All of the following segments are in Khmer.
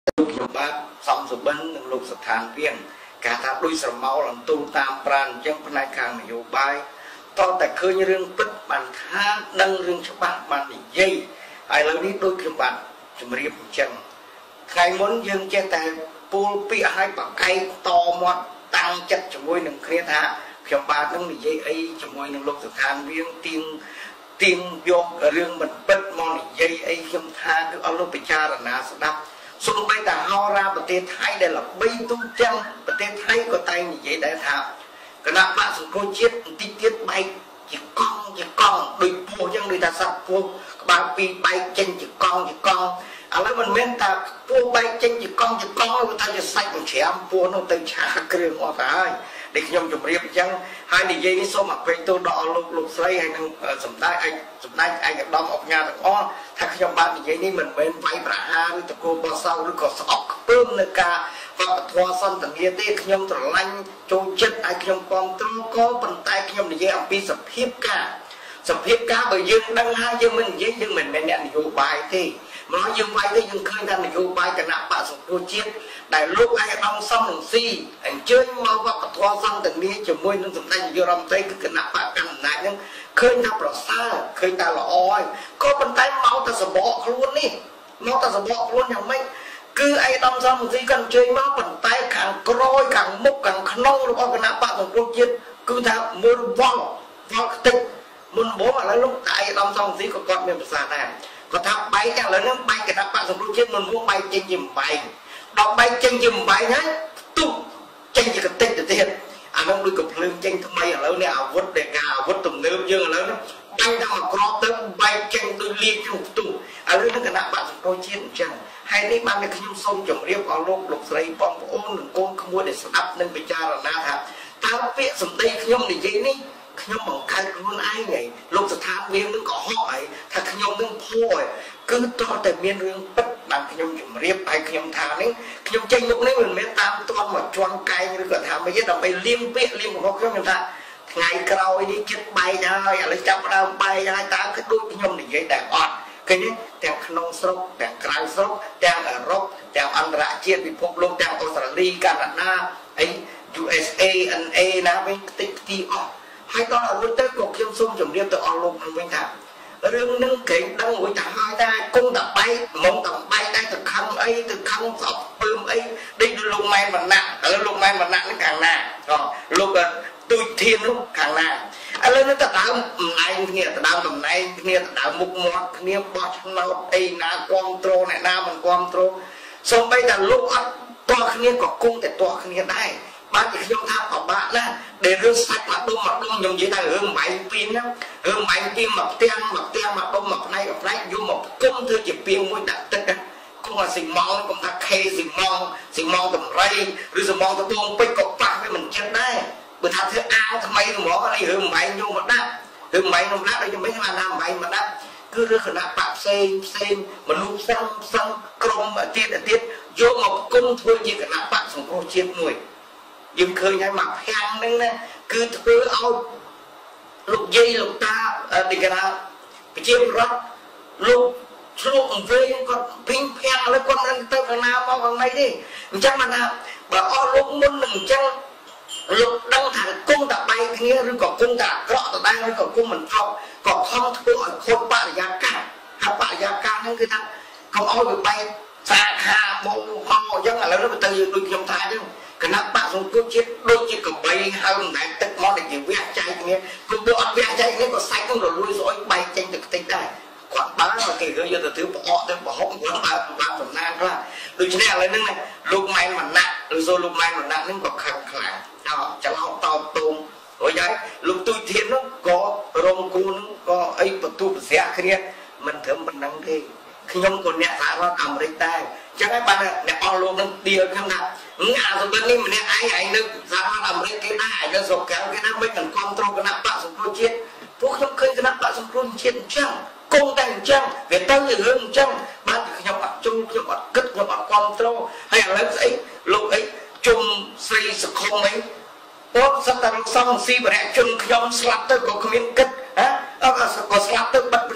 ខ្ញុំបាទសំសុបិននិងលោកស្ថានរៀងការថាដូចស្រមោលអន្ទូលតាមប្រានអញ្ចឹងផ្នែកខាងនយោបាយតតែឃើញរឿងពិតបានថាដឹងរឿងច្បាស់បាននិយាយហើយឥឡូវនេះដូចខ្ញុំបាទជម្រាបអញ្ចឹងថ្ងៃមុនយើងចេះតែពូលពាក្យឲ្យបកែកតមាត់តាំងចិត្តជាមួយនឹងគ្នាថាខ្ញុំបាទនឹងនិយាយអីជាមួយនឹងលោកស្ថានរៀងទៀងយករឿងមិនពិតមកនិយាយអីខ្ញុំថាគឺអស់លោកពិចារណាស្ដាប់សូម្បីតែហោរាប្រទេសថៃដែលល្បីទូទាំងប្រទេសថៃក៏តែនិយាយដែរថាគណៈបកសង្គ្រោះជាតិបន្តិចទៀតបែកជាកង់ដូចពស់អញ្ចឹងដូចថាសត្វពស់ក្បាលពីរបែកចេញជាកង់ឥឡូវមិនមែនថាពស់បែកចេញជាកង់គឺថាជាសាច់ច្រាមពស់នោះទៅឆាគ្រឿងអស់ទៅហើយដែលខ្ញុំជម្រាបអញ្ចឹងហើយនិយាយនេះសូមអភ័យទោសដល់លោកស្រីហើយនឹងសម្ដេចឯកឧត្តមអញ្ញាទាំងអស់ថាខ្ញុំបាននិយាយនេះមិនមែនវាយប្រហារឬតកូលបោះសោឬក៏ស្អប់ខ្ពើមនៅការវប្បធម៌សន្តានាទេខ្ញុំស្រឡាញ់ចូលចិត្តឲ្យខ្ញុំគាំទ្រក៏ប៉ុន្តែខ្ញុំនិយាយអំពីសភាពការបើយើងដឹងហើយយើងមិននិយាយយើងមិនមែនអ្នកនយោបាយទេមកយើងវាយទៅយើងឃើញថានយោបាយគណៈបកសង្គ្រោះជាតិដែលលោកឯកឧត្តមសំរងស៊ីអញ្ជើញមកវប្បធម៌សន្តានាជាមួយនឹងសម្ដេចនាយករដ្ឋមន្ត្រីគឺគណៈបកកណ្ដាលអំណាចហ្នឹងឃើញថាប្រសើរឃើញថាល្អហើយក៏ប៉ុន្តែមកតែសបកខ្លួននេះមកតែសបកខ្លួនយ៉ាងម៉េចគឺឯកឧត្តមសំរងស៊ីក៏អញ្ជើញមកប៉ុន្តែខាងក្រោយខាងមុខខាងក្នុងរបស់គណៈបកសង្គ្រោះជាតិគឺថាមើលវល់ខ្ទេចមុនបងឥឡូវលោកឯកឧត្តមសំរងស៊ីក៏គាត់មានប្រសាសន៍ដែរគាត់ថាបែកចឹងឥឡូវហ្នឹងបែកគណៈបកសង្គ្រោះជាតិមុនមកបែកចេញជាបែកដល់បែកចេញជាបែកហើយទុះចេញជាកតិចទៅទៀតអានោះដូចកំភ្លើងចេញថ្មីឥឡូវនេះអាវុធដែលការអាវុធទំនើបយើងឥឡូវនេះបាញ់តាមក្របទៅបែកចេញដូចលាជក្នុងផ្ទុះឥឡូវនេះគណៈបកសង្គ្រោះជាតិអញ្ចឹងហើយនេះបានតែខ្ញុំសូមជម្រាបដល់លោកស្រីបងប្អូននិងកូនក្មួយដែលស្ដាប់និងពិចារណាថាតើពាក្យសម្ដីខ្ញុំនិយាយនេះខ្ញុំបង្កើតខ្លួនឯងហើយលោកស្ថានវានឹងក៏ហក់ហើយថាខ្ញុំនឹងភ័យគឺតោះតែមានរឿងពិតបានខ្ញុំជម្រាបឲ្យខ្ញុំថានេះខ្ញុំចេញមុខនេះមិនមែនតាមទាន់មកជន់កែងឬក៏ថាមិនទេដើម្បីលៀងពាក្យលៀងរបស់ខ្ញុំថាថ្ងៃក្រោយនេះចិត្តបែកហើយឥឡូវចាប់ដើមបែកហើយតើគឺដូចខ្ញុំនិយាយតែអត់ឃើញទេទាំងក្នុងស្រុកទាំងក្រៅស្រុកទាំងអឺរ៉ុបទាំងអន្តរជាតិពិភពលោកទាំងអូស្ត្រាលីកាណាដាអី USA NA ណាវិញតិចទីអស់ហើយដល់អត់ទៅក៏ខ្ញុំសូមជម្រាបទៅអស់លោកវិញថារឿងនឹងគេដឹងរួចទៅហើយតែគង់តែបែកមកតែបែកតែទៅខឹងអីទៅខឹងស្អប់ពើមអីដូចលោកម៉ែនវណ្ណៈឥឡូវលោកម៉ែនវណ្ណៈនេះខាងណាលោកទូចធាននោះខាងណាឥឡូវនេះទៅដើមតំណែងគ្នាទៅដើមតំណែងគ្នាទៅដើមមុខមាត់គ្នាបោះឆ្នោតអីណាគ្រប់គ្រងអ្នកណាមិនគ្រប់គ្រងសូម្បីតែលោកអត់តោះគ្នាក៏គង់តែតោះគ្នាដែរបាទខ្ញុំថាពិបាកណាស់ដែលរឿងសាច់មកដុំខ្ញុំនិយាយថារឿងបែងពីហ្នឹងរឿងបែងពីមកផ្ទាំងមកដុំមកផ្នែកយកមកគុំធ្វើជាពីងមួយដាក់ទឹកគុំអាស៊ីម៉ងគុំថាខេស៊ីម៉ងតម្រៃឬស៊ីម៉ងត្បូងពេជ្រក៏ប៉ះវាមិនចិត្តដែរបើថាធ្វើអាវថ្មីទៅមកនេះរឿងបែងយកមកដាក់រឿងបែងខ្ញុំដាក់ដូចមិនបានថាបែងមកដាក់គឺរឿងគណៈបកផ្សេងមនុស្សផ្សឹងក្រុមទៀតយកមកគុំធ្វើជាគណៈបកសង្គ្រោះជាតិមួយយើងឃើញហើយមកភាំងហ្នឹងណាគឺធ្វើឲ្យលោកយាយលោកតាទីកណាប្រជាពលរដ្ឋលោកឆ្លុះអង្គវិញគាត់ភីងភាំងលើគាត់មិនទៅខាងណាមកខាងណីទេអញ្ចឹងបានថាបើអស់លោកមុននឹងអញ្ចឹងលោកដឹងថាគុំតែបែកគ្នាឬក៏គុំតែអាក្រក់ដដែលឬក៏គុំមិនថប់ក៏ខំធ្វើឲ្យខូចបរិយាកាសហើយបរិយាកាសហ្នឹងគឺថាកុំឲ្យវាបែកសាខាបងហោអញ្ចឹងឥឡូវទៅដូចខ្ញុំថាអញ្ចឹងគណៈបកសង្គ្រោះជាតិដូចជាកបីហើយមិនដែលទឹកមកតែជាវះចែកគ្នាគឺបើអត់វះចែកគ្នាក៏សាច់នឹងរលួយស្អុយបែកចេញទៅខ្ទេចដែរគាត់បើគេយកទៅធ្វើប្រអកទៅប្រហុកគាត់បើបានសំណាងខ្លះដូច្នេះឥឡូវហ្នឹងលោកម៉ែនវណ្ណៈឬសូលោកម៉ែនវណ្ណៈហ្នឹងក៏ខឹងខ្លាំងច្រឡោកតោបតូមរួចហើយលោកទូចធានហ្នឹងក៏រងគូហ្នឹងក៏អីបន្ទូប្រសាគ្នាមិនត្រឹមប៉ុណ្ណឹងទេខ្ញុំក៏អ្នកសហរដ្ឋអាមេរិកដែរចឹងហើយបានអ្នកអស់លោកនឹងឌីលខ្ញុំថាអាសម្បត្តិនេះម្នាក់ឯងនៅសហរដ្ឋអាមេរិកគេដែរនៅស្រុកកែវគេដែរមិនគ្រប់គ្រងគណៈបកសង្គ្រោះជាតិពួកខ្ញុំឃើញគណៈបកសង្គ្រោះជាតិអញ្ចឹងគង់តែអញ្ចឹងវាទៅជារឿងអញ្ចឹងបានខ្ញុំអត់ជុំខ្ញុំអត់គិតខ្ញុំអត់គ្រប់គ្រងហើយឥឡូវស្អីលោកអីជុំស្រីសុខុមអីពួកសត្វតែលោកសំស៊ីបរិយជនខ្ញុំស្លាប់ទៅក៏គ្មានគិតហ៎ក៏ស្លាប់ទៅបិទភ្ន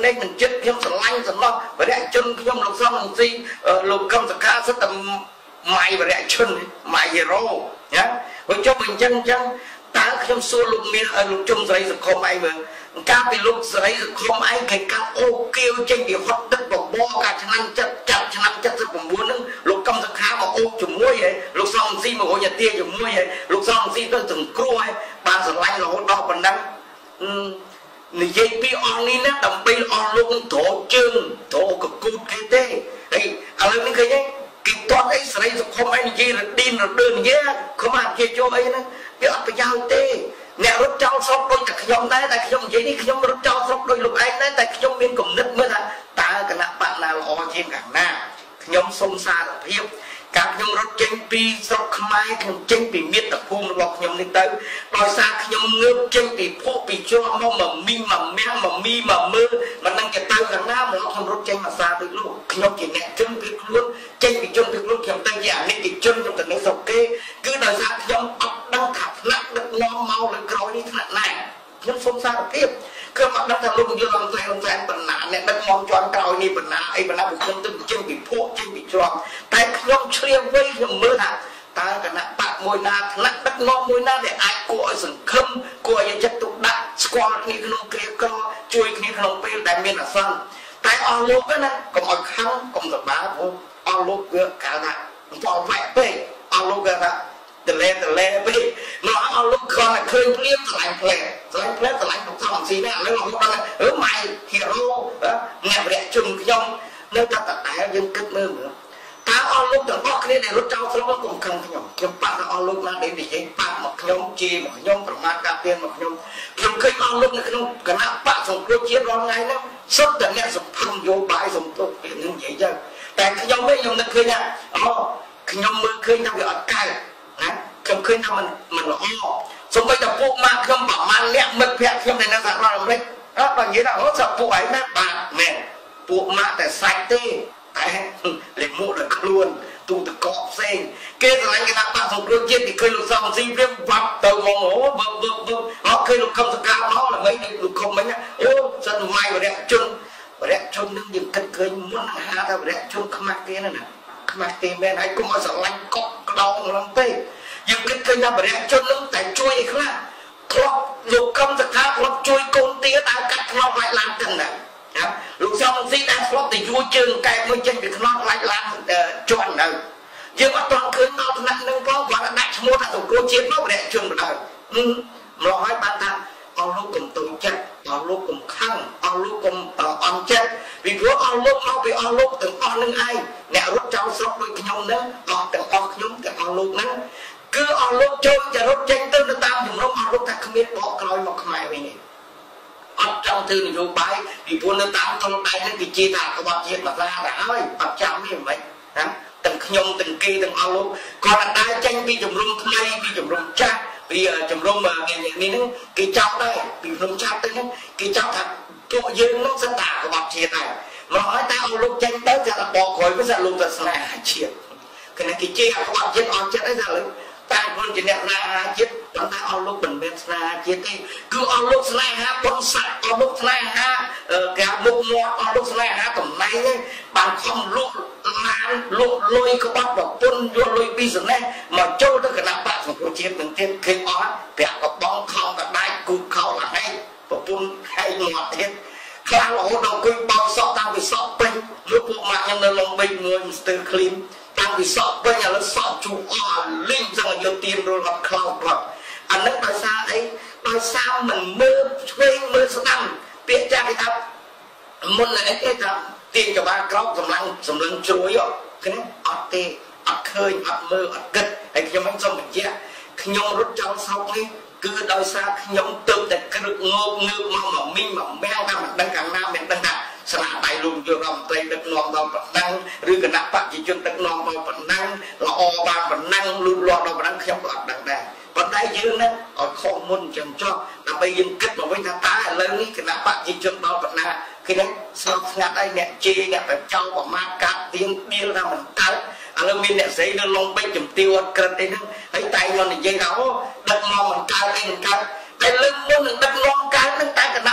này mình chếtខ្ញុំស្រឡាញ់សំណោះបរិយជនខ្ញុំលោកសំនឹងស៊ីលោកកឹមសខាសិតតែម៉ៃបរិយជនម៉ៃហេរ៉ូណាបើចុះអញ្ចឹងតើខ្ញុំសួរលោកមានលោកជុំសេរីសង្គមឯងមើលកាលពីលោកសេរីសង្គមឯងគេកាត់អូគៀវចេញពីហត់ទឹកបបរកាឆ្នាំចាប់ឆ្នាំ79ហ្នឹងលោកកឹមសខាមកអូជាមួយហើយលោកសំស៊ីមករុញអាទាជាមួយហើយលោកសំស៊ីទៅសង្គ្រោះហើយបានស្រឡាញ់រហូតដល់ប៉ុណ្ណឹងនិយាយពីអស់នេះណាដើម្បីអស់លោកនឹងត្រោជើងត្រោកគូតគេទេហើយឥឡូវនេះឃើញទេគេតន់អីសេរីសង្គមឯងនិយាយរឌីនរដើនិយាយខ្ញុំអាចជាចូលអីហ្នឹងវាអត់ប្រយោជន៍ទេអ្នករត់ចោលស្រុកដូចតែខ្ញុំដែរតែខ្ញុំនិយាយនេះខ្ញុំរត់ចោលស្រុកដូចលោកឯងដែរតែខ្ញុំមានគំនិតមើលថាតើគណៈបកណាល្អជាងខាងណាខ្ញុំសូមសារភាពកាលខ្ញុំរត់ចេញពីស្រុកខ្មែរខ្ញុំចេញពីមាតុភូមិរបស់ខ្ញុំនេះទៅដោយសារខ្ញុំងើបចេញពីភពពីជាប់មកមីងមកមាំងមកមីមកមើលមិនដឹងទៅខាងណាមកខ្ញុំរត់ចេញមកសារដូចលោកខ្ញុំជាអ្នកជនពីខ្លួនចេញពីជនពីខ្លួនខ្ញុំទៅជាអនិច្ចជនខ្ញុំទៅនៅស្រុកគេគឺដោយសារខ្ញុំអត់ដឹងថាថ្នាក់ដឹកនាំមកលើក្រោយនេះថ្នាក់ណាខ្ញុំសូមសារភាពគឺមកដឹងថាលោកនាយករដ្ឋមន្ត្រីហ៊ុនសែនបណ្ណាអ្នកដឹកនាំជាន់ក្រោយនេះបណ្ណាអីបណ្ណាបុគ្គលទៅចេញពីភពចេញពីជាប់តែខ្ញុំឆ្លៀវវៃខ្ញុំមើលថាតើគណៈបកមួយណាថ្នាក់ដឹកនាំមួយណាដែលអាចគួរឲ្យសង្ឃឹមគួរឲ្យចិត្តទុកដាក់ស្គាល់គ្នាក្នុងគ្រាក្រជួយគ្នាក្នុងពេលដែលមានអាសន្នតែអស់លោកណាកុំឲ្យខឹងកុំសប្បាយព្រោះអស់លោកវាកាលណាមិនតវ៉ែកពេកអស់លោកគេថាតលេពេកមកអស់លោកគាត់តែឃើញព្រាមឆ្លាញ់ផ្លែឆ្លាញ់លោកសំស៊ីនេះឥឡូវលោកដល់ម៉ៃហេរ៉ូអ្នកបរិយជនខ្ញុំនៅតែតតែយើងគិតមើលតើអស់លោកទាំងអស់គ្នាដែលរត់ចោលស្រុកកុំខឹងខ្ញុំប៉ះដល់អស់លោកណាដែលនិយាយប៉ះមកខ្ញុំជេរមកខ្ញុំប្រមាថការពៀនមកខ្ញុំឃើញអស់លោកនៅក្នុងគណៈបកសង្គ្រោះជាតិរាល់ថ្ងៃហ្នឹងសុទ្ធតែអ្នកសម្ភារនយោបាយសំទុះពីនឹងនិយាយទៅតែខ្ញុំវិញខ្ញុំនឹកឃើញថាខ្ញុំមើលឃើញថាវាអត់កើតណាខ្ញុំឃើញថាมันល្អសូម្បីតែពួកម៉ាក់ខ្ញុំប្រហែលអ្នកមិត្តភក្តិខ្ញុំនៅសហរដ្ឋអាមេរិកដល់និយាយថាសាប់ពួកឯងណាបាទមែនពួកម៉ាក់តែសាច់ទេតែលេខមុខដល់ខ្លួនទូតកកផ្សេងគេស្រឡាញ់គេថាបាក់សង្គ្រោះជាតិពីឃើញលោកសំស៊ីព្រាមវាប់ទៅមកអត់ឃើញលោកខំសកាមកល្បីលោកខំមិញអូសិនម៉ៃបរិយជននឹងយើងគិតឃើញមុនហាថាបរិយជនខ្មាស់គេណាខ្មាស់គេមែនហើយកុំឲ្យស្រឡាញ់កក់ក្តោងឡើងពេកយើងគិតឃើញថាបរិយជននឹងតែជួយអីខ្លះធ្លាប់លោកខំសកាធ្លាប់ជួយកូនទាដើរកាត់ខ្នោវាយឡានទាំងដែរលោកសំស៊ីដែលធ្លាប់តែយួរជើងកែមួយចេញពីខ្នងឡាច់ឡានជន់នៅយើងអត់ទាន់ឃើញដល់ថ្នាក់នឹងផងគាត់ដាក់ឈ្មោះថាសង្គ្រោះជាតិមកបរិយជនបណ្ដោយម្ល៉េះហើយបានថាអស់លោកកុំទុំចិត្តអស់លោកកុំខឹងអស់លោកកុំអន់ចិត្តពីព្រោះអស់លោកមកពីអស់លោកទាំងអស់នឹងឯងអ្នករត់ចោលស្រុកដូចខ្ញុំហ្នឹងអស់ទាំងអស់ខ្ញុំទាំងអស់លោកហ្នឹងគឺអស់លោកចូលចរត់ចេញទៅតាមជំរំអស់លោកថាគ្មានបកក្រោយមកខ្មែរវិញទេអត់ចង់ធ្វើនយោបាយពីព្រោះនៅតាមតុលដៃហ្នឹងគេជេរថាក្បត់ជាតិមកសាទៅហើយអត់ចាំទេមិនណាទាំងខ្ញុំទាំងគេទាំងអស់លោកគាត់តែចេញពីជំរំថ្មីពីជំរំចាស់ពីជំរំនេះហ្នឹងគេចោទដែរពីភ្នំឆាប់ទៅហ្នឹងគេចោទថាពួកយើងហ្នឹងសិនតាក្បត់ជាតិដែរមកហើយតែអស់លោកចេញទៅចាក់បកក្រោយវាសាក់លោកទៅស្នេហាជាតិគណៈគេជេរក្បត់ជាតិអស់ចិត្តអីថាលើតែខ្លួនជាអ្នកស្នេហាជាតិប៉ុន្តែអស់លោកមិនមែនស្នេហាជាតិទេគឺអស់លោកស្នេហាបុណ្យស័ក្តិអស់លោកស្នេហាគេមុខមាត់អស់លោកស្នេហាតំណែងហ្នឹងបានខំលក់ឡានលក់លុយក្បត់ប្រពន្ធយកលុយពីស្នេហ៍មកចូលទៅគណៈបកសង្គ្រោះជាតិនឹងទៀតឃើញអស់ប្រាក់កបងខំកដាច់គូខោឡើងហើយប្រពន្ធហែកមាត់ទៀតខ្លាំងរហូតដល់គួយបោកសក់តាំងពីសក់ពេញយកពួកម៉ាក់ខ្ញុំនៅឡុងបិចមួយស្ទើរគ្លីនតាំងពីសក់ពេញឥឡូវសក់ជូរអស់លីងចឹងយកទៀនរលអត់ខ្លោចបាត់អានឹងដោយសារអីដោយសារមិនមើលឆ្វេងមើលស្ដាំពាក្យចាស់គេថាមុនអីគេថាទាញក្បាលក្រោកសម្លឹងជ្រួយឃើញអត់ទេអត់ឃើញអត់មើលអត់គិតហើយខ្ញុំមិនសូមបញ្ជាក់ខ្ញុំរត់ចោលស្រុកនេះគឺដោយសារខ្ញុំទៅតែក្រឹកងើបមកមីងមកម៉ែវថាមិនដឹងកាលណាមិនដឹងថាស្នាដៃលោកនាយករដ្ឋមន្ត្រីដឹកនាំដល់ប៉ុណ្ណឹងឬគណៈបព្វជិជនដឹកនាំដល់ប៉ុណ្ណឹងល្អបានប៉ុណ្ណឹងលូតលាស់ដល់ប៉ុណ្ណឹងខ្ញុំក៏អត់ដឹងដែរប៉ុន្តែយើងណាឲ្យខុសមុនចឹងចុះដើម្បីយើងគិតមកវិញថាតើឥឡូវនេះគណៈបព្វជិជនដល់ប៉ុណ្ណាគេនឹងស្ងប់ស្ងាត់ហើយអ្នកជេរអ្នកបចោប្រមាថកាត់ទៀងដៀលថាមិនកើតឥឡូវមានអ្នកស្រីនៅឡុងបិចជំទាវអត់ក្រិតអីហ្នឹងហើយតែមកនិយាយថាអូដឹកនាំមិនកើតអីមិនកើតតែលើកមុននឹងដឹកនាំកើតហ្នឹងតែគណៈបព្វសង្គ្រោះ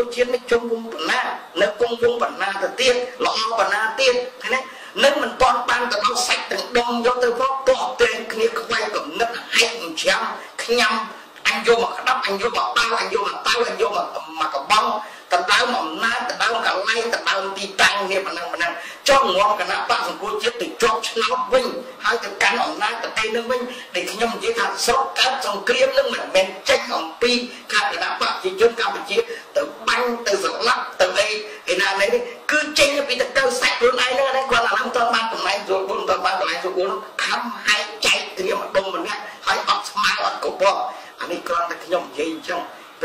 cô chiến mới chung vùng bản na nếu cung vùng bản na từ tiên lọ bản na tiên thế này nếu mình toàn ban từ nó sạch từng đông do từ phố bỏ tiền kia quay cầm nứt hay chém nhâm anh vô mà đắp anh vô mà bao anh vô mà tao anh vô mà cả bông tận đau mà na tận đau cả lay tận đau đi tăng kia mà năng cho ngon cả nắp bạn cô chiến từ cho nó vinh hai từ cắn ông na từ tay nó vinh để nhâm chỉ thằng sốt cát trong kia nó mình tranh ông pi cả nắp bạn chỉ chân cao mình chỉ từ banh từ sợi lắp từ đây thì là này cứ tranh nó bị từ cao sạch luôn này nữa đấy còn là năm toàn ban tuần này rồi bốn toàn ban tuần này rồi bốn khăm hai chạy từ mà đông mình nghe hai ấp mai ấp cổ bò anh ấy con là nhom gì trong bây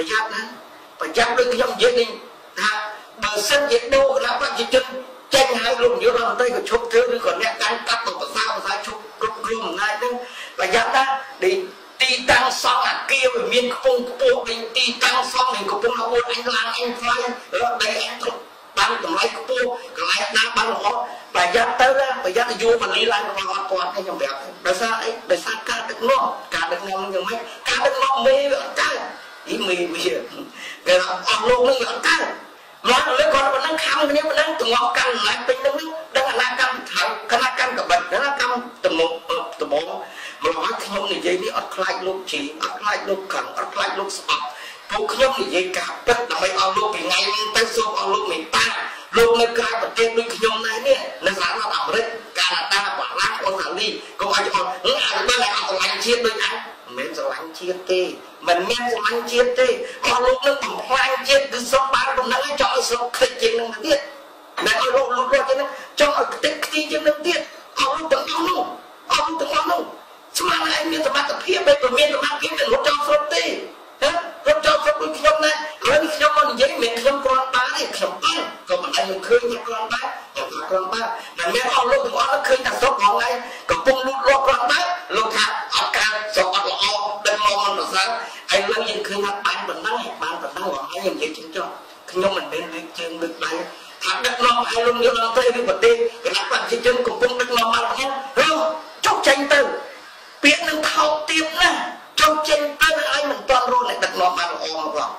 giờ đôi nhom gì đi ha bờ sân gì đâu là bạn chỉ chân tranh hai luôn nhiều lần tay của chụp thứ rồi còn nghe cắn cắt tổ sao chụp gồm này nữa và giờ ta đi tăng xong là kia với miền không bộ mình đi tăng xong mình cũng không có anh làm anh phai ở đây anh không bán tầm lấy cô còn lại đang bán họ và giờ tới đó bây giờ vô mà đi lại mà hoàn toàn anh không đẹp đời sao cả được nó nhưng mấy cả được nó mê vậy cả ý mì bây giờ cái là ăn luôn nó vậy cả nói lấy con nó khăm cái nó đang từ ngõ căn lại bên nó đang là căn thằng cái là căn của bệnh nó là căn từ một mà nói không thì dây đi ớt lại lúc chỉ ớt lại lúc cần ớt lại lúc sập phụ không thì dây cả tất là mấy ông lúc thì ngay tới số ông lúc mình ta lúc nơi cái vật trên đôi nhom này nè nó sáng là bảo đấy Canada quả lá con thằng đi con ai còn những ai bên này ông lạnh chiết đôi anh men rồi lạnh chiết tê mình men rồi lạnh chiết tê còn lúc nó tầm khoai chiết cứ sống bán con nó cho sống khơi trên nó tiết này lúc rồi cho nó cho cái tí trên nó tiết ông lúc từng ông chúng ta lại miền Tây Bắc tập hiệp bây giờ miền Tây Bắc kiếm được một trăm phút đi, một trăm phút đôi nhom này, lấy nhom con giấy miền nhom con ba này nhom ăn, còn mình ăn nhom khơi nhom con ba, mình nghe ông lúc đó nó khơi thằng sốt con này, còn bung lúc con ba, lúc thằng ở ca sốt ở lọ, đêm mò mình sáng, anh lấy những khơi thằng bán mình nắng hoặc anh những gì chính cho, nhom mình bên bên trên bên đây, thằng đất non ai luôn nhom non tây với bờ tây, cái nắp bàn trên chân cùng bung đất non mà không, chốc tranh từ biết nó thao tiếp nè trong trên tay ai mình toàn luôn này đặt nó mà nó ôm vào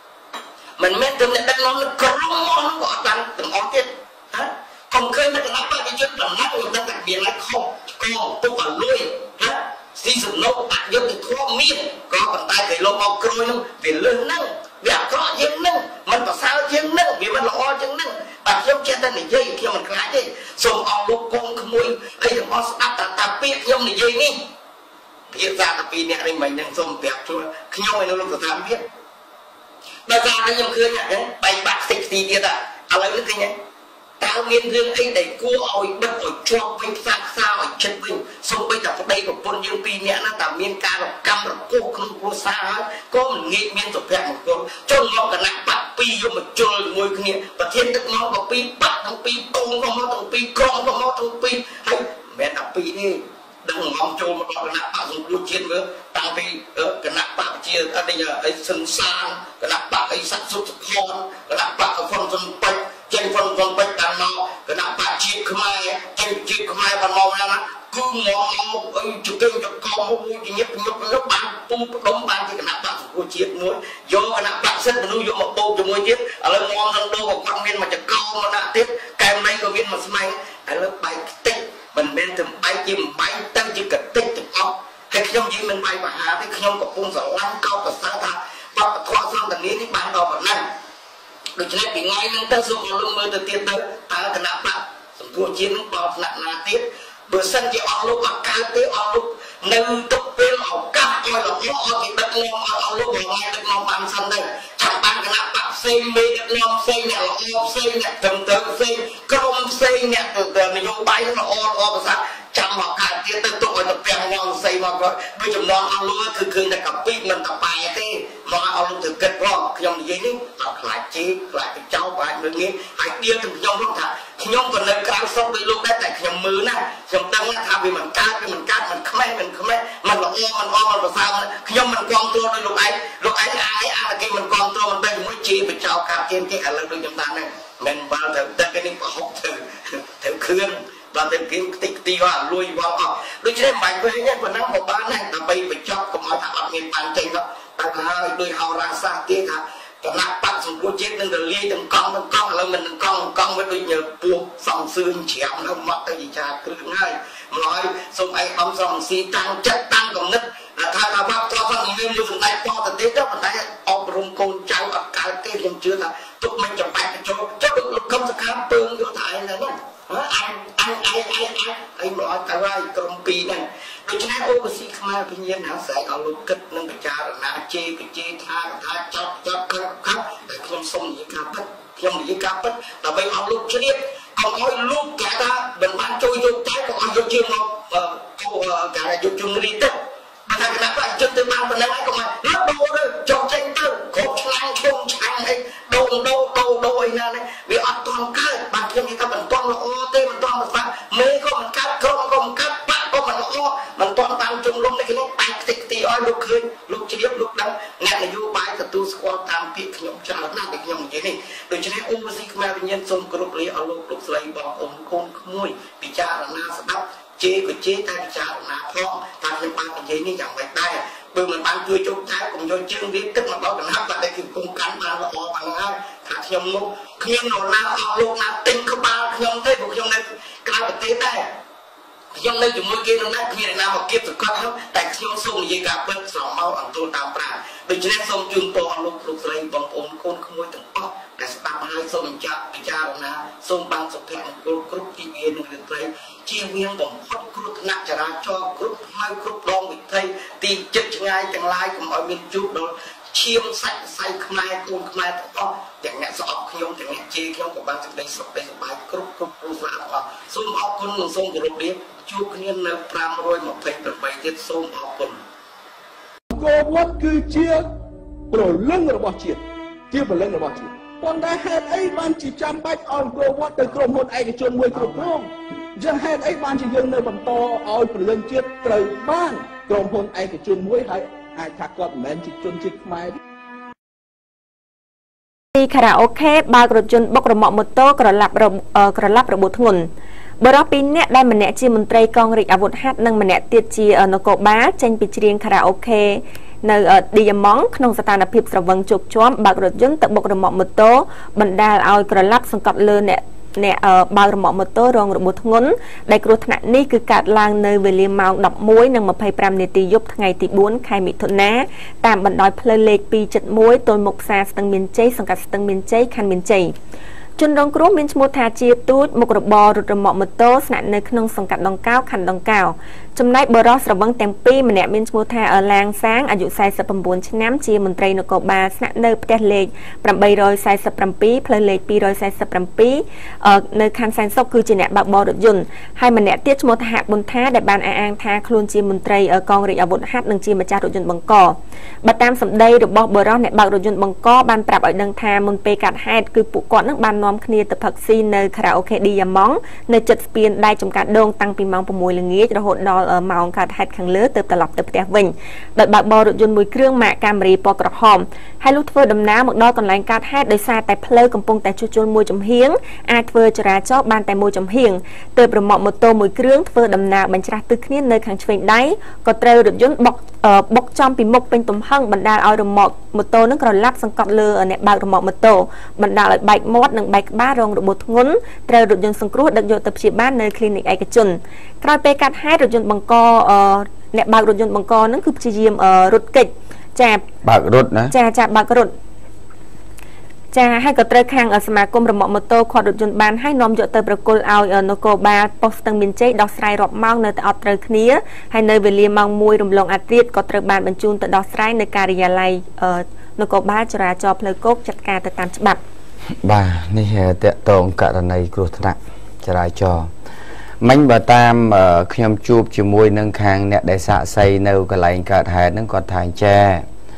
mình men từ này đặt nó cong nó gọi tăng từng ngón tiết không khơi nó làm bao nhiêu chuyện làm nát người ta đặc biệt là không còn tôi còn lui si sụp nâu bạn vô thì khó miên có còn tay thì lông màu côi luôn vì lưng nâng vì có dương nâng mình có sao dương nâng vì mình lo dương nâng bạn giống trên tay này dây khi mình cái gì xong ông lúc con không mui đây là con sắp ta biết giống này dây đi biết ra là vì nè mình đang xôm đẹp cho khi nhau mình luôn có tham biết bây giờ nó nhầm khơi nhỉ bay bạc xịt gì kia ta à lấy cái nhé tao nghiên dương ấy để cua ôi bất ôi cho vinh sao ở chân vinh xong bây giờ đây của con dương pi nè nó tạo miên ca là cam là cô không cô xa hết có mình nghĩ miên tục đẹp một con cho ngon cả nặng bắt pi vô một chơi ngồi kia và thiên đức ngon có pi bắt thằng pi con có món thằng pi con có món thằng pi hay mẹ đọc pi đi đừng mong cho một đoạn nạp bạc dùng đua chiên nữa tăng vì cái nạp bạc chia ở đây là ấy sân san cái nạp bạc ấy sản xuất con cái nạp bạc ở phần dân bạch trên phần bạch đàn mò cái nạp bạc chia khmer trên chia khmer bàn mò ra cứ ngó ấy chụp kêu chụp con mua chỉ nhấp bán pu đống bán thì cái nạp bạc của chiết muối do cái nạp bạc rất là nuôi dụng một tô cho muối chiết ở đây ngon hơn đô của con viên mà chặt câu mà đã tiết kèm đây có viên mà smay ở lớp bài tích mình bên từ bay chim bay tăng chỉ cần tích từ ốc hay khi nhông gì mình bay mà hà cái nhông có cung sở lăng cao cả xa ta và thoa xong tầng ní ban đầu mà năng được cho nên bị ngay nên ta dùng lưng mơ từ tiền tới ta cái nạp bạc thua chiến lúc đó nặng là tiết bữa sân chỉ ở lúc ở cao tế ở lúc nâng tục bên ở cao coi là nó thì đất nông ở lúc ở ngay đất nông ban sân đây chẳng ban cái nạp bạc xây mê đất nông xây nhà là ô xây nhà tầm xây công xây nhà từ mình vô bay nó ô sao chẳng họ cả tiết tới tụi nó bèo ngon xây mà rồi bây giờ nó ăn luônคือแต่กับปีมันกับไปที่nóเอาลงถึงเกิดร้องขยมยี่นี่เอาหลายจีหลายเจ้าไปเรื่องนี้หลายเดียวถึงขยมร้องถ่ายขยมก่อนเลยกลางซอกไปลูกได้แต่ขยมมือนะขยมตั้งนะทำไปมันก้าวมันขมมันหลอกมันประสานขยมมันกองตัวด้วยลูกไอ้อะไรกินมันกองตัวมันเป็นมวยจีเป็นเจ้าข้าวเกมที่อะไรดูจำตาเนี่ยมันบางแต่cáiนี้ก็หกถึงเครื่องvà tìm kiếm tì hoa lui vào học đôi khi mạnh với nhất và năm một bán này là bây bị chọc của mọi thằng ở miền Bắc trên đó ta có hai đôi hào ra xa kia thà Cả nắp bắt xong cô chết nên rồi lia từng con là mình từng con mới đôi nhờ buộc xong xương chém nó mất cái gì cha cứ ngay nói xong anh bấm xong xì tăng chất tăng còn nứt là thay là bác cho xong như như thằng này to thật thế đó mà thấy ông rung côn cháu ở cái tênยังchưa là tụi mình chồng bạc cái chỗ chắc được không được khám tương vô thải này đó anh nói cái này cầm pì này đối với ô bác sĩ không ai tự nhiên nó sẽ ở lúc kết nên cái cha là na chê tha chót khóc để không xong gì cả bất không gì cả bất là bây ông lúc chưa biết còn nói lúc cả ta bình ban trôi vô trái còn vô chưa một cô cả là vô chung đi tức mà thằng cái nào chân từ ban bên này còn mà lắp đồ đó cho tranh tư cột lang không chẳng hay đồ ấy này vì ăn toàn cái bản thân người ta mình toàn là ô tê mình toàn là phá mê có mình cắt không có mình cắt bác có mình ô mình toàn tam chung luôn cái lúc bạch tịch tì oi lúc khơi lúc chỉ biết lúc đắng nghe là vô bài từ tu squat tam piệt nhộng trả là được nhộng gì này đối cho nên ôm gì mà tự nhiên xong group lý ở lúc lấy bỏ ôm con môi bị cha là na sắp chế của chế ta bị cha là na phong ta nên ban cái gì này chẳng phải đây bởi mình ban chui trong thái cùng cho chương viết kết mà báo cần hấp lại đây thì cùng cắn ba là o bằng ai thả nhộng mục khi nó na ở lúc na tinh có ba nhộng thế buộc nhộng này cái vật tế đây nhông nơi chúng tôi kia nó nát như nào mà kiếp được con không tại nhông sông gì cả bên sòng mau ở tôn tam pra bởi cho nên sông trường to lúc lấy bằng ổn con không muốn từng có để sắp hai sông cha là sông bằng sông thẹn group TV được lấy chia viên bằng hot group nặng trả ra cho group hai group đông bị thay thì chất ngay chẳng lai cùng ở miền trung đó chiêm sạch say không ai cùng không ai có chẳng nhẹ sọp không chẳng nhẹ chia không của ban thực đây sọp đây bài group là sông ốc con sông của lục điệp chú nhân là pram rồi một thành được bảy tiết sông ốc con cô vót cứ chia rồi lưng rồi bỏ chuyện chia vào lưng rồi bỏ chuyện còn đã hết ấy ban chỉ chăm bách on cô vót từ crom hôn ai cái chuồn mùi crom không giờ hết ấy ban chỉ dừng nơi bằng to oi phần lưng chết từ ban crom hôn ai cái chuồn mùi hay ai thắc con men chỉ chuồn chích mai karaoke baกระจุนบกระหม่อมมโตกระลับระบบงุนบรอปีเนี่ยได้มันเนี่ยจีมนตรีกองริอาวุธฮัดนั่งมันเนี่ยเตียจีนกบ้าเจนปิเรียงคาราโอเกะในดิยมองขนมสถานพิบสระวังจุกจ้วมบากรถยนต์ตะบกระหม่อมมโตบรรดาเอากระลับสังกัดเลยเนี่ยบางระหม่อมมโตรองระบบงุนได้กรุธนานี่คือการล้างในเวลีมาวดับมวยนั่งมาภัยปรามในตียุบทั้งไงตีบุญใครมีทุนนะตามบรรดาเพลเล็กปีจัดมวยตัวมกซาสตังเมียนเจสังกัดสตังเมียนเจคันเมียนเจจนรองกรุ๊ปมินชมูทาเจียตูดมกระบอรุดระหม่อมมโตสนัดในขนมสังกัดดองเก้าคันดองเก้าจำนายบรอสระวังเต็มปีมันเนี่ยมินชมูทาลางสางอายุใส่สปมบุญชน้ำเจียมนตรีนกบาสนัดในประเทศเล็กปรำใบรอยใส่สปรำปีเพลเล็กปีรอยใส่สปรำปีในคันแซนซอกคือจีเนี่ยบักบอรุดยุนให้มันเนี่ยเตี้ยชมูทาบนท่าได้บานอ่างท่าคลุนเจียมนตรีกองริอาวุธฮัดหนึ่งเจียมาจารุดยุนบังกอบัดตามสำได้หรือบรอเนี่ยบักรุดยุนบังกอบานปรับอ่อยดังทามนเปกัดฮัดคือปุกก่อนนักบานน้อมคเนียตผักซีในคาราโอเกะดียามองในจัดเปลี่ยนได้จำกัดโด่งตั้งปีมองประมวยละเงี้ยจะหดนอมองการทัดขังเลือเติบตลอดเติบแต่วิ่งโดยบักบอรุดยนต์มวยเครื่องหมากการรีปอกระหอมให้ลูกเฟอร์ดำน้ำหมดนอตอนแรงการทัดโดยซาแต่เพลกำปงแต่ชุจนมวยจำเฮียงอาเฟอร์จราจอบานแต่มวยจำเฮียงเติบประหมอกมโตมวยเครื่องเฟอร์ดำน้ำบรรจักตึกนี้ในขังเชงได้ก็เตยรุดยนต์บกจอมปีมกเป็นตุ่มหั่งบรรดาเอาระหมอกมโตนั่งกระลับสังกัดเลือเนี่ยบักระหมอกมโตบรรดาเลยใบมดหนึ่งใบบ้ารองระบบงุนเตยรุดยนต์สังครูดักโยตับชีบ้านในคลินิกเอกชนกลายเป็นการให้รถยนต์บังกอเนี่ยบางรถยนต์บังกอนั่นคือจีมรถเก๋จับบางรถนะจับบางรถจะให้กระเตยข้างสมาคมระบบมอเตอร์ขอรถยนต์บ้านให้น้อมโยเตอร์ประกอบเอานกบาปอสตังมินเจดอกไซรอบมังในแต่อัตราเนี้ยให้ในเวลีมังมวยรวมลงอาทิตย์ก็เตยบานบรรจุแต่ดอกไซในการยาไลนกบาจราจรเพลโกกจัดการตามฉบับบ่านี่เตะตรงกับในกรุธนะจราจรมันบ่ตามขยมจูบจมวยนั่งคางเนี่ยได้สะใส่เนื้อกระไหลกระหายนั่งกอดทางแช่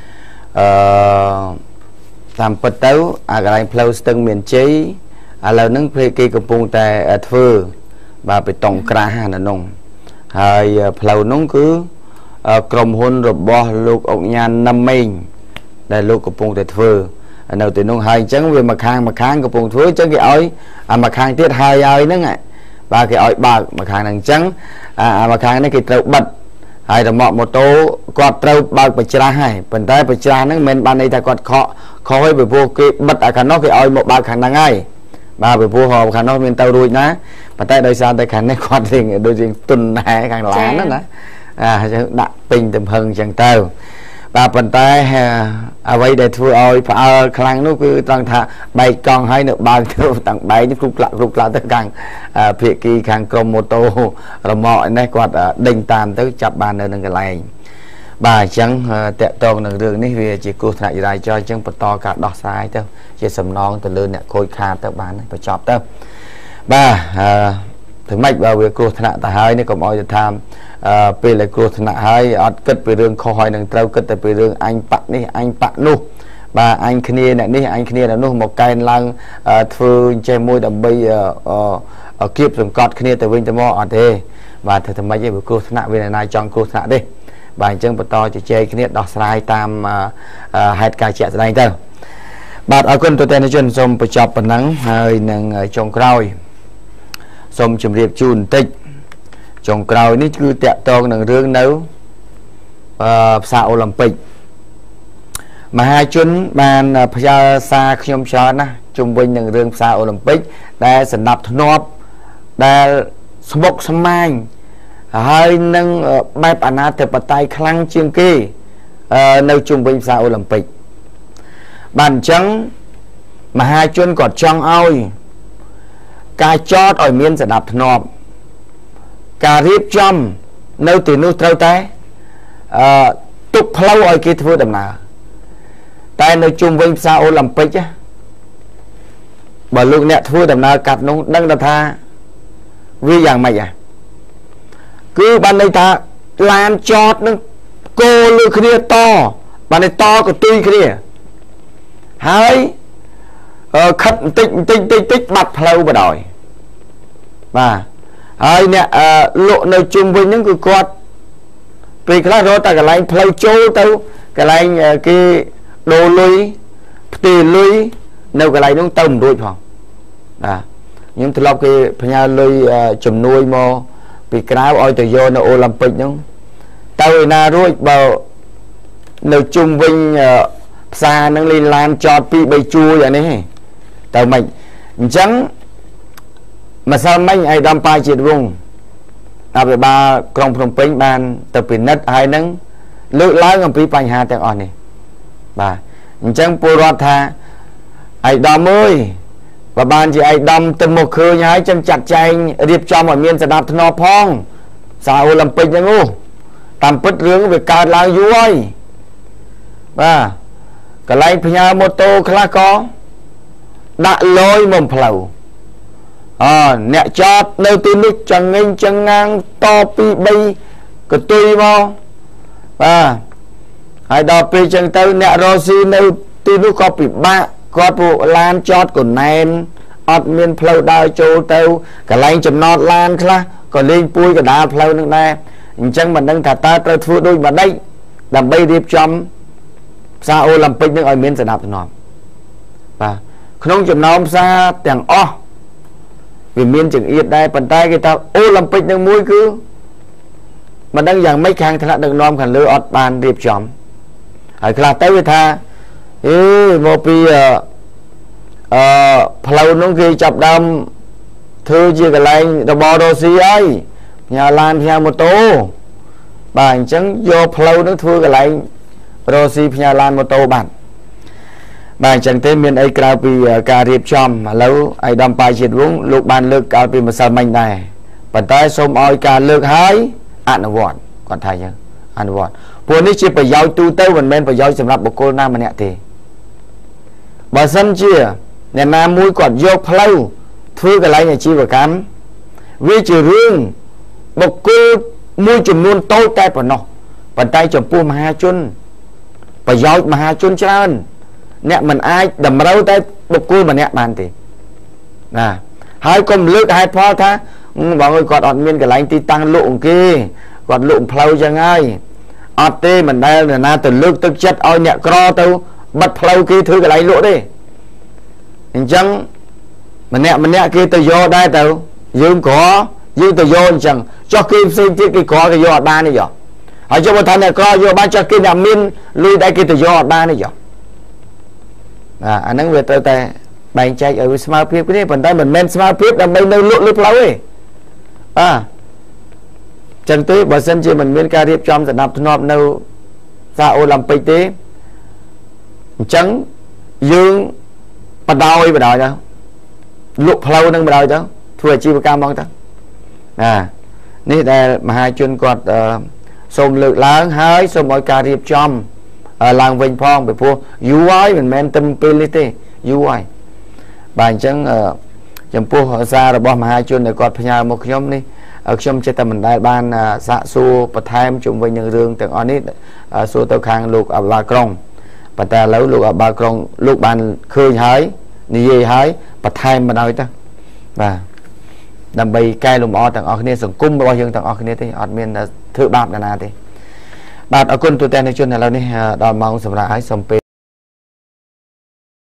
ตามประตูอะไรเพลสตึงเมียนจีอะไรนั่งเพลกีกระปุงแต่เถื่อบาไปตรงกระหายนั่นงให้เพลนุ่งคือกรมหุ่นรบบอลูกอกยานน้ำมิงได้ลูกกระปุงแต่เถื่อเราติดนุ่งhaiจังvề mặt hàngกระปุงเถื่อจังกี่อ้อยmặt hàng tiết haiอ้อยนั่งไงba cái ỏi bạc mà khang năng trắng mà khang này cái trâu bật ហើយរមាក់ម៉ូតូគាត់ត្រូវបើកបច្រាស់ហើយប៉ុន្តែបច្រាស់ហ្នឹងមិនបានន័យថាគាត់ខកឲ្យពីព្រោះគេបិទអាខាងនោះគេឲ្យមកបើកខាងហ្នឹងហើយបាទពីព្រោះខាងនោះមានទៅរួចណាប៉ុន្តែដោយសារតែខាងនេះគាត់រៀងដូចរៀងទុនដែរខាងឡានណាដាក់ពេញទំហឹងអញ្ចឹងទៅបាទប៉ុន្តែអ្វីដែលធ្វើឲ្យផ្អើលខ្លាំងនោះគឺត្រង់ថាបែកកង់ហើយនៅបើកទៅទាំងបែកនេះគ្រប់ខ្លះទៅខាងភាគីខាងក្រុមម៉ូតូរមាក់នេះគាត់ដេញតាមទៅចាប់បាននៅនឹងកន្លែងបាទអញ្ចឹងតកតងនឹងរឿងនេះវាជាគ្រោះថ្នាក់ចរាចរណ៍អញ្ចឹងបន្តការដោះស្រាយទៅជាសំណងទៅលើអ្នកខូចខាតទៅបានបញ្ចប់ទៅបាទធ្វើម៉េចបើវាគ្រោះថ្នាក់ទៅហើយនេះកុំឲ្យទៅថាពេលដែលគ្រោះថ្នាក់ហើយអត់គិតពីរឿងខុសហើយនឹងត្រូវគិតតែពីរឿងអញបាក់នេះអញបាក់នោះបាទអញគ្នាអ្នកនេះអញគ្នាអ្នកនោះមកកែនឡើងធ្វើចេះមួយដើម្បីគៀបសង្កត់គ្នាទៅវិញទៅមកអត់ទេបាទធ្វើម៉េចឯងគ្រោះថ្នាក់វាណាចង់គ្រោះថ្នាក់ទេបាទអញ្ចឹងបន្តជជែកគ្នាដោះស្រាយតាមហេតុការណ៍ជាក់ស្ដែងទៅបាទអរគុណទូទាំងជនសូមបញ្ចប់ប៉ុណ្ណឹងហើយនឹងចុងក្រោយសូមជម្រាបជូនបន្តិចចុងក្រោយនេះគឺតាក់ទងនឹងរឿងនៅផ្សារអូឡ িম্প ិកមហាជនបានផ្ញើសារខ្ញុំច្រើនណាស់ជុំវិញនឹងរឿងផ្សារអូឡ িম্প ិកដែលសណ្ដាប់ធ្នាប់ដែលស្មុគស្មាញហើយនឹងបែបអាណាធិបតេយ្យខ្លាំងជាងគេនៅជុំវិញផ្សារអូឡ িম্প ិកបានអញ្ចឹងមហាជនគាត់ចង់ឲ្យការចតឲ្យមានសណ្ដាប់ធ្នាប់ការរៀបចំនៅទីនោះត្រូវតែទុកផ្លូវឲ្យគេធ្វើដំណើរតែនៅជុំវិញផ្សារអូឡ িম্প ិកបើលោកអ្នកធ្វើដំណើរកាត់នោះដឹងថាវាយ៉ាងម៉េចគឺបានន័យថាឡានចតនឹងគោលើគ្នាតបានន័យតកទុយគ្នាហើយខិតបន្តិចបាត់ផ្លូវបដ ாய் បាទហើយអ្នកលក់នៅជុំវិញហ្នឹងគឺគាត់ពេលខ្លះរត់តែកន្លែងផ្លូវចូលទៅកន្លែងគេដូរលុយផ្ទេរលុយនៅកន្លែងនោះទៅមិនរួចផងបាទខ្ញុំធ្លាប់គេផ្ញើលុយជំនួយមកពីក្រៅឲ្យទៅយកនៅអូឡ িম্প ិកហ្នឹងទៅឯណារួចបើនៅជុំវិញផ្សារហ្នឹងលេងឡានចត 2-3 ជួរយ៉ាងនេះទៅមិនអញ្ចឹងម្សិលមិញឯកឧត្តមប៉ាជាតិវង្សអភិបាលក្រុងភ្នំពេញបានទៅពិនិត្យហើយនឹងលើកឡើងអំពីបញ្ហាទាំងអស់នេះបាទអញ្ចឹងពលរដ្ឋថាឯកឧត្តមអើយបើបានជាឯកឧត្តមទៅមកឃើញហើយចឹងចាត់ចែងរៀបចំឲ្យមានសណ្ដាប់ធ្នាប់ផងផ្សារអូឡ িম্প ិកហ្នឹងតាមពិតរឿងវាកើតឡើងយូរហើយបាទកន្លែងផ្ញើម៉ូតូខ្លះក៏ដាក់លយមកផ្លូវអ្នកចតនៅទីនោះចង្អេងចង្ងាងត2-3កទុយមកបាទហើយដល់ពេលចឹងទៅអ្នករស់ស៊ីនៅទីនោះក៏ពិបាកគាត់ពួកឡានចតកណែនអត់មានផ្លូវដើរចូលទៅកន្លែងចំណតឡានខ្លះក៏លេងពួយកដាលផ្លូវនឹងដែរអញ្ចឹងមិនដឹងថាតើត្រូវធ្វើដូចម្ដេចដើម្បីរៀបចំផ្សារអូឡ িম্প ិកនឹងឲ្យមានសណ្ដាប់ធ្នាប់បាទក្នុងចំណោមផ្សារទាំងអស់វាមានចង្អៀតដែរប៉ុន្តែគេថាអូឡ িম্প ិកនឹងមួយគឺមិនដឹងយ៉ាងម៉េចខាងថ្នាក់ដឹកនាំខាងលើអត់បានរៀបចំហើយខ្លះទៅវាថាមកពីផ្លូវនោះគេចាប់ដើមធ្វើជាកន្លែងរបររស់ស៊ីហើយផ្ញើឡានផ្ញើម៉ូតូបាទអញ្ចឹងយកផ្លូវនោះធ្វើកន្លែងរស់ស៊ីផ្ញើឡានម៉ូតូបាទបាទអញ្ចឹងទេមានអីក្រៅពីការរៀបចំឥឡូវឯកឧត្តមប៉ាជាតិវង្សលោកបានលើកកាលពីម្សិលមិញដែរប៉ុន្តែសូមឲ្យការលើកហើយអនុវត្តគាត់ថាអញ្ចឹងអនុវត្តព្រោះនេះជាប្រយោជន៍ទូទៅមិនមែនប្រយោជន៍សម្រាប់បុគ្គលណាម្នាក់ទេបើសិនជាអ្នកណាមួយគាត់យកផ្លូវធ្វើកន្លែងអាជីវកម្មវាជារឿងបុគ្គលមួយចំនួនតូចតែប៉ុណ្ណោះប៉ុន្តែចំពោះមហាជនប្រយោជន៍មហាជនច្រើនអ្នកមិនអាចតម្រូវតែបុគ្គលម្នាក់បានទេណាហើយកុំលើកហេតុផលថាបងអើយគាត់អត់មានកន្លែងទីតាំងលក់អង្គគេគាត់លក់ផ្លូវចឹងហើយអត់ទេមិនដែលនរណាទៅលើកទឹកចិត្តឲ្យអ្នកក្រទៅបិទផ្លូវគេធ្វើកន្លែងលក់ទេអញ្ចឹងម្នាក់គេទៅយកដែរទៅយើងក្រយើងទៅយកអញ្ចឹងចុះគេផ្សេងទៀតគេក្រគេយកអត់បានទេយោហើយយកមកថាអ្នកក្រយកបានចោះគេតែមានលុយដែរគេទៅយកអត់បានទេចុះអាហ្នឹងវាត្រូវតែបែងចែកឲ្យវាស្មើភាពគ្នាប៉ុន្តែមិនមែនស្មើភាពដើម្បីនៅលក់លើផ្លូវទេចឹងទេបើសិនជាមិនមានការរៀបចំស្ដាប់ធ្នាប់នៅសាអូឡ িম্প ពិកទេអញ្ចឹងយើងបដោយទៅលក់ផ្លូវនឹងបដោយទៅធ្វើអាជីវកម្មហ្មងទៅនេះដែលមហាជនគាត់សូមលើកឡើងហើយសូមឲ្យការរៀបចំឡើងវិញផងពីព្រោះយូរហើយមិនមែនតែពេលនេះទេយូរហើយបាទអញ្ចឹងចំពោះសាររបស់មហាជនដែលគាត់ផ្ញើមកខ្ញុំនេះខ្ញុំចិត្តតែមិនដែលបានសាកសួរបន្ថែមជុំវិញនឹងរឿងទាំងអស់នេះសួរទៅខាងលោកអភិបាលក្រុងប៉ុន្តែឥឡូវលោកអភិបាលក្រុងលោកបានឃើញហើយនិយាយហើយបន្ថែមមកដល់ទៅបាទដើម្បីកែលម្អទាំងអស់គ្នាសង្គមរបស់យើងទាំងអស់គ្នាទេអត់មានធ្វើបាបណាទេបាទអរគុណទូទាំងអ្នកជនឥឡូវនេះដល់ម៉ោងសម្រាប់ហើយសូម